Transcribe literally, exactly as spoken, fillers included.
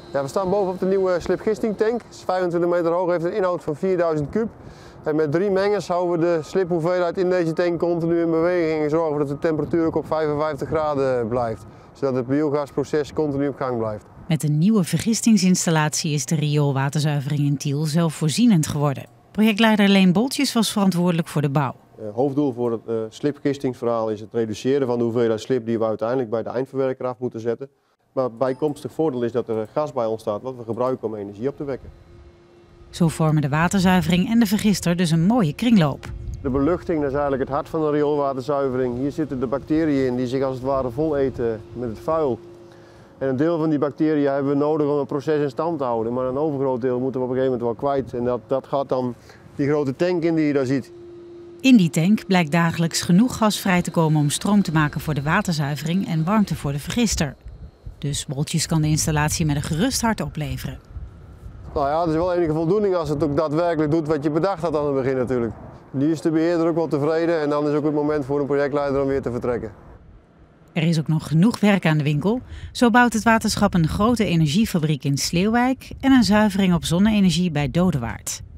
Ja, we staan bovenop de nieuwe slipgistingtank. Het is vijfentwintig meter hoog, heeft een inhoud van vierduizend kub. En met drie mengers houden we de sliphoeveelheid in deze tank continu in beweging en zorgen we dat de temperatuur ook op vijfenvijftig graden blijft. Zodat het biogasproces continu op gang blijft. Met een nieuwe vergistingsinstallatie is de rioolwaterzuivering in Tiel zelfvoorzienend geworden. Projectleider Leen Boltjes was verantwoordelijk voor de bouw. Het hoofddoel voor het uh, slipgistingsverhaal is het reduceren van de hoeveelheid slip die we uiteindelijk bij de eindverwerker af moeten zetten. Maar bijkomstig voordeel is dat er gas bij ontstaat wat we gebruiken om energie op te wekken. Zo vormen de waterzuivering en de vergister dus een mooie kringloop. De beluchting, dat is eigenlijk het hart van de rioolwaterzuivering. Hier zitten de bacteriën in die zich als het ware vol eten met het vuil. En een deel van die bacteriën hebben we nodig om het proces in stand te houden. Maar een overgroot deel moeten we op een gegeven moment wel kwijt. En dat, dat gaat dan die grote tank in die je daar ziet. In die tank blijkt dagelijks genoeg gas vrij te komen om stroom te maken voor de waterzuivering en warmte voor de vergister. Dus Boltjes kan de installatie met een gerust hart opleveren. Nou ja, het is wel enige voldoening als het ook daadwerkelijk doet wat je bedacht had aan het begin natuurlijk. Nu is de beheerder ook wel tevreden en dan is ook het moment voor een projectleider om weer te vertrekken. Er is ook nog genoeg werk aan de winkel. Zo bouwt het waterschap een grote energiefabriek in Sleeuwijk en een zuivering op zonne-energie bij Dodewaard.